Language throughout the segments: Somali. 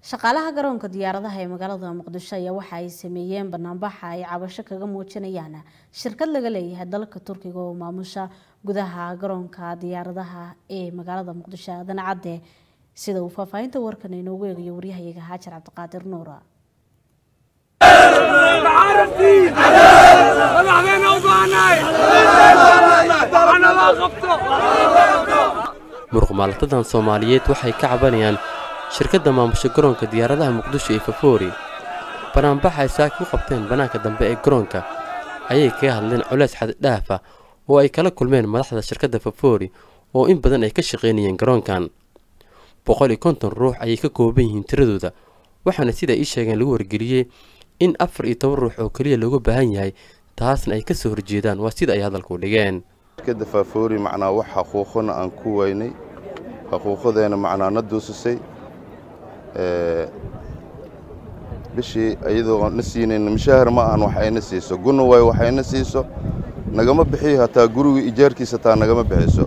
shaqaalaha garoonka diyaaradaha ee magaalada Muqdisho ayaa waxa ay sameeyeen banaanbax ay cabasho kaga muujinayaan shirkad laga leeyahay dalka Turkiga oo maamusha gudaha garoonka diyaaradaha ee magaalada Muqdisho Danacade sida uu faafahinta warkan inoogu eegayo wariyahayaga Hajar Cabdiqaadir Nuura muruqmaaltadan Soomaaliyeed waxay ka cabanayaan shirkadda maamusha garoonka diyaaradaha Muqdisho ee Fafuri banaanbax ay saaki u qabteen banaanka dambe ee garoonka ayay ka hadleen culays xad dhaaf ah oo ay kala kulmeen madaxda shirkadda Fafuri oo in badan ay ka shaqeynayeen garoonkan 150 ruux ayay ka kooban yihiin tiradooda waxaana sida ay sheegeen lagu wargeliyay in 14 ruux oo kaliya looga baahan yahay taasna ay ka soo horjeedaan waa sida ay hadalku dhigeen shirkadda Fafuri macnaa wax xuquuqna aan ku weynay xuquuqdeena macnaa naduusay bishii ayadoo nasiineen mishahar ma aan wax ayna siiso guna way wax ayna siiso nagama bixiyo hataa guriga ijaarkiisa taa nagama bixiso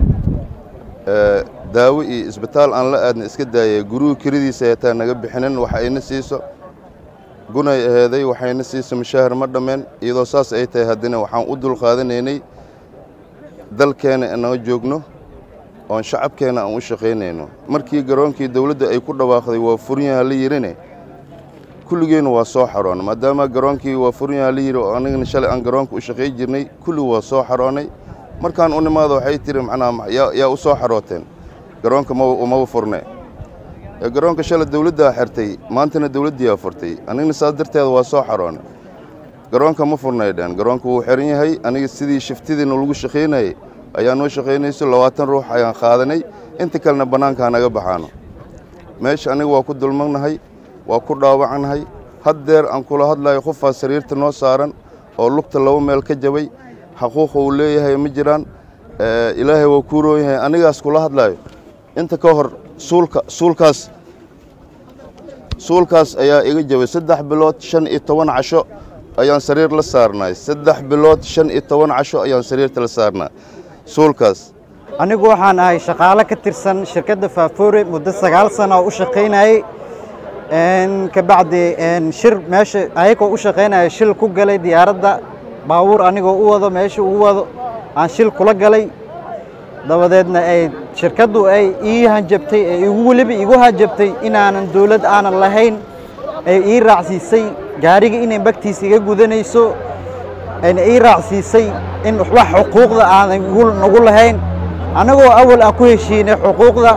daawo iyo isbitaal aan la aadna iska daayay guriga kiridiisa hataa naga bixinin wax ayna siiso gunay aheeday wax ayna siiso mishahar ma dhameen iyadoo saas ay tahay hadina waxaan u dul qaadanaynay dalkeena inaan joogno oo shacabkeena aan u shaqeynayno markii garoonkii dawladda ay ku dhawaaqday waa furyaha la yirina kulligeena waa soo xaroon maadaama garoonkii waa furyaha la yiri oo anagana shalay aan garoonka u shaqeey jirnay kulli waa soo xaroonay markaan u nimaado waxay tiri macnaa yaa u soo xarooteen garoonka ma furne garoonka shalay dawladda xirtay maantana dawladdiyaa furtay anagana saas darteed waa soo xaroonay garoonka ma furnaydeen garoonka wuu xiran yahay aniga sidii shiftidiina lagu shaqeynayay ayaa noo shaqeynayso 20 ruux ayaan qaadanay inta kalena banaanka naga baxaano meesha aniga waa ku dulmagnahay waa ku dhaawacnahay haddeer aan kula hadlayo qofa sariirta noo saaran oo lugta laba meel ka jabay xaquuq uu leeyahay ma jiraan ilaahay waa ku rooyahay anigaas kula hadlayo inta ka hor suulkaas ayaa iga jabay 3 bilood 15 casho ayaan sariir la saarnay 3 bilood 15 casho ayaan sariirta la saarnaa suulkaas anigu waxaan ahay shaqaale ka tirsan shirkadda Fafuri muddo 9 sano oo u shaqeynayay ka bacdi shir meesha ayagoo u shaqeynayay shil ku galay diyaaradda baabuur anigoo u wado meesha uu wado aan shil kula galay dabadeedna ay shirkaddu ay ii hanjabtay igu hanjabtay inaanan dawlad aanan lahayn ay ii raacsiisay gaariga inay bagtiisa iga gudanayso ayna ii raacsiisay in wax xuquuqda aanan nagu lahayn anagoo awal aan ku heshiinay xuquuqda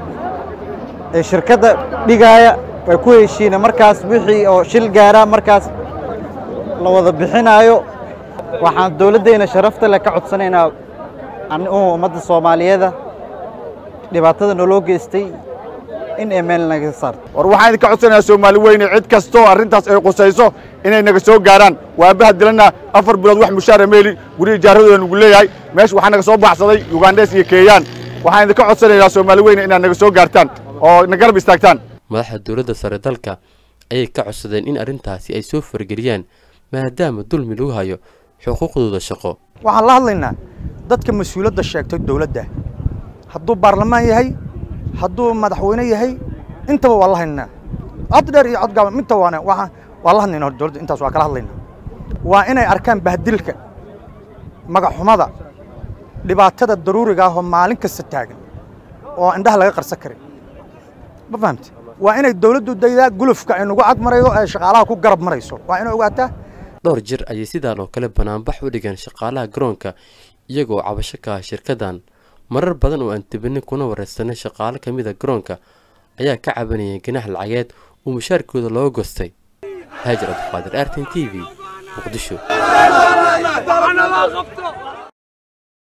ee shirkadda dhigaya way ku heshiinay markaas wixii oo shil gaara markaas la wada bixinayo waxaan dawladdeena sharafta leh ka codsanaynaa ummadda Soomaaliyeed dhibaatada noo geystay in email naga saarto war waxaan ka codsanayaa Soomaali weyne cid kasto arintaas ay qusayso inay naga soo gaaraan waa bahadilana 4 bilood wax mushaar meeli guri ijaaradooda ugu leeyahay meesh waxaan naga soo baxsaday Uganda iyo Kenya waxaan ka codsanayaa Soomaali weyne inay naga soo gaartaan oo naga garab istaagtaan madaxda dawladda sare dalka ayay ka codsadeen in arintaasi ay soo fargeliyaan maadaama dulmi lagu hayo xuquuqdooda shaqo waxaan la hadlaynaa dadka mas'uuliyadda sheegtay dawladda hadduu baarlamaan yahay hadduu madaxweyne yahay intaba waa la haynaa cod dheer iyo cod gaaban inta waa la hadlaynaa dawladda intaas waa kala hadlaynaa waa inay arkaan bahdilka magac xumada dhibaatada daruuriga ah oo maalin kasta taagan oo indhaha laga qarsan karin ma fahamtay waa inay dawladdu daydaa gulufka ay nagu ag marayo ee shaqaalaha ku garab marayso waa inay ogaataa dhowr jir ayay sidaan oo kale banaanbax u dhigeen shaqaalaha garoonka iyagoo cabasho ka ah shirkaddan marar badan oo aan tibinin kuna wareysanay shaqaale kamid ah garoonka ayaa ka cabanayay ganax lacageed oo mushaarkooda loo goostay Hajar Cabdiqaadir RTV Muqdisho